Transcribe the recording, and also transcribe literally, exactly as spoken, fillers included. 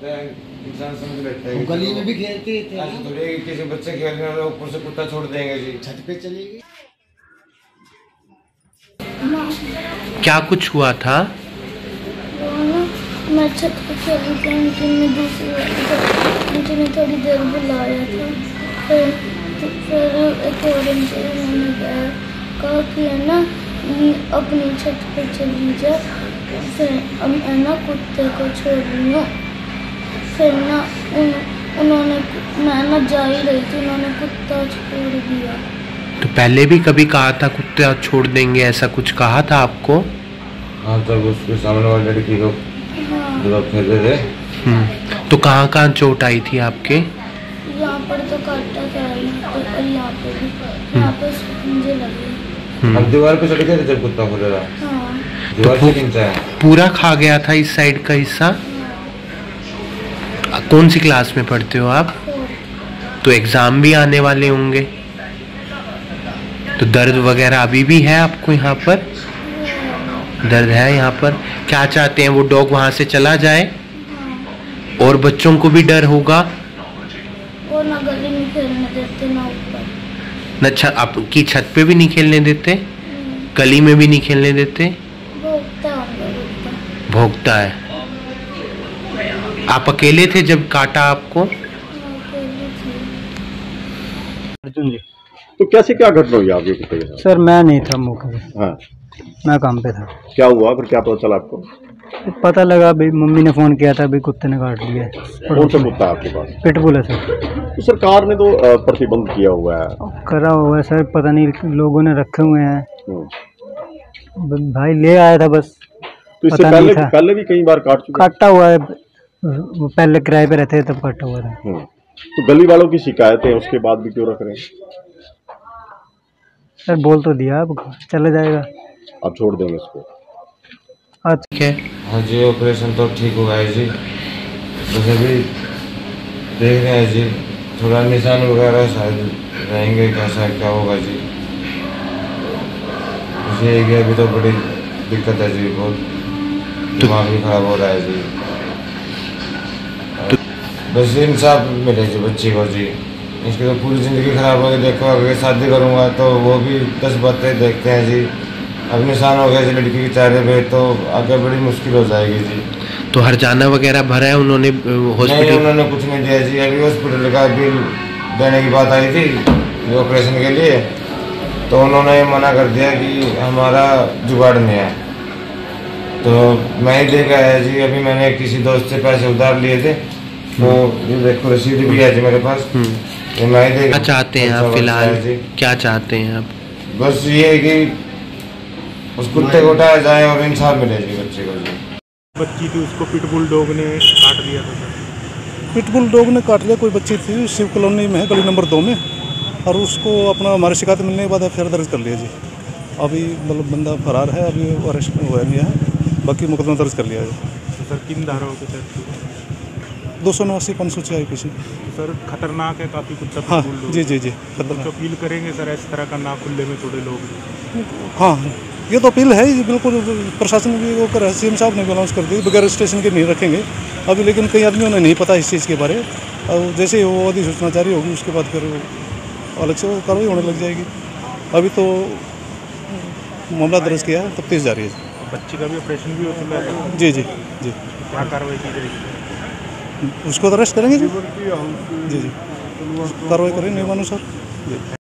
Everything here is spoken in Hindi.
लगता है, इंसान समझ लेता है। गली में भी खेलते थे, ऐसे थोड़ी है कि किसी बच्चे खेल रहे हैं ऊपर से कुत्ता छोड़ देंगे जी, छत पे चलेगी। क्या कुछ हुआ था? मैं छत पे खेली थी, आंटी ने दूसरी आंटी ने थोड़ी देर बुलाया था, फिर तो फिर एक और आंटी ने कहा कहा कि है ना अपनी छत पे चली जा, फिर अब है ना कुत्ते को छोड़ रही हूँ। फिर ना उन, उन्होंने मैं ना जा ही रही थी, उन्होंने कुत्ता छोड़ दिया। तो पहले भी कभी कहा था कुत्ता छोड़ देंगे, ऐसा कुछ कहा था आपको? हाँ, तब उसके सामने वाले लड़की को जब आप खेल रहे थे। हम्म, तो कहाँ कहाँ चोट आई थी आपके? यहाँ पर तो काटा था, और यहाँ पे भी, यहाँ पे मुझे लगी। हम दीवार पे चढ़ गए थे जब कुत्ता खोल रहा। हाँ। दीवार से खींचा है, पूरा खा गया था इस साइड का हिस्सा? कौन सी क्लास में पढ़ते हो आप? तो एग्जाम भी आने वाले होंगे, तो दर्द वगैरह अभी भी है आपको? यहाँ पर दर्द है यहाँ पर। क्या चाहते हैं वो डॉग वहाँ से चला जाए? और बच्चों को भी डर होगा? वो ना गली में खेलने देते ना ऊपर, न छत, आपकी छत पे भी नहीं खेलने देते, गली में भी नहीं खेलने देते? भोगता है, भोगता है। आप अकेले थे जब काटा आपको? अर्जुन जी। तो कैसे क्या घटना हुई आपके कुत्ते के साथ? सर मैं नहीं था मौके पे। हाँ, मैं काम पे था। क्या हुआ फिर, क्या पता चला आपको? पता लगा भाई, मम्मी ने फोन किया था भाई कुत्ते ने काट लिया। कौन सा कुत्ता आपके पास? पिटबुल है सर। तो सरकार ने तो अ, प्रतिबंध किया हुआ है। करा हुआ है सर, पता नहीं लोगों ने रखे हुए हैं। हम्म। भाई ले आया था बस। तो इससे पता पहले नहीं था। पहले भी कई बार काट चुके हैं। काटा हुआ है, वो पहले किराए पे रहते थे तब काटा हुआ था। हम्म। तो गली वालों की शिकायतें उसके बाद भी क्यों रख रहे हैं? सर बोल तो दिया, अब चला जाएगा। आप छोड़ देंगे इसको? अच्छा। हाँ जी, ऑपरेशन तो ठीक हुआ है जी, बस अभी देख रहे हैं जी, थोड़ा निशान वगैरह शायद रहेंगे, कैसा क्या होगा जी। मुझे ये अभी तो बड़ी दिक्कत है जी, बहुत दिमाग भी खराब हो रहा है जी। बस इंसाफ मिले जी बच्ची को जी, इसकी तो पूरी ज़िंदगी खराब हो गई। देखो अगर शादी करूँगा तो वो भी दस बातें देखते हैं जी, अब निशान हो गया जी लड़की के चेहरे पे, तो आगे बड़ी मुश्किल हो जाएगी जी। तो हरजाना वगैरह भरा है उन्होंने हॉस्पिटल? नहीं, उन्होंने कुछ नहीं दिया जी, अभी हॉस्पिटल का बिल देने की बात आई थी ऑपरेशन के लिए, तो उन्होंने मना कर दिया कि हमारा जुगाड़ नहीं है। तो मैं ही देख आया जी, अभी मैंने किसी दोस्त से पैसे उधार लिए थे, तो ये देखो रसीद भी है जी मेरे पास, ये मैं ही देख। क्या चाहते हैं आप फिलहाल, क्या चाहते हैं आप? बस ये है कि उस कुत्ते को उठाया जाए और इंसाफ मिले जी बच्चे को जी। बच्ची थी, उसको पिटबुल डॉग ने काट दिया था सर। पिटबुल डॉग ने काट लिया। कोई बच्ची थी, शिव कॉलोनी में है, गली नंबर दो में, और उसको अपना हमारी शिकायत मिलने के बाद एफ आई आर दर्ज कर लिया जी। अभी मतलब बंदा फरार है, अभी अरेस्ट हुआ नहीं है, बाकी मुकदमा दर्ज कर लिया है। तो सर किन धाराओं के तहत? दो सौ नवासी पाँच सौ छः आई पी सी। सर खतरनाक है काफ़ी कुत्ता। हाँ पिटबुल जी डॉग। जी जी तो खतरनाक। अपील करेंगे सर इस तरह का ना खुले में छोड़े लोग? हाँ, ये तो अपील है ही बिल्कुल। प्रशासन भी वो कर, सी एम साहब ने भी अनाउंस कर दी बगैर स्टेशन के नहीं रखेंगे अभी, लेकिन कई आदमियों ने नहीं पता इस चीज़ के बारे। और जैसे ही वो अधिसूचना जारी होगी उसके बाद फिर अलग से वो कार्रवाई होने लग जाएगी। अभी तो मामला दर्ज किया है, तफ्तीश जारी है। बच्ची का भी ऑपरेशन भी हो चुका है? जी जी जी। क्या कार्रवाई की जाएगी? उसको तो अरेस्ट करेंगे जी जी जी कार्रवाई करेंगे नियमानुसार जी।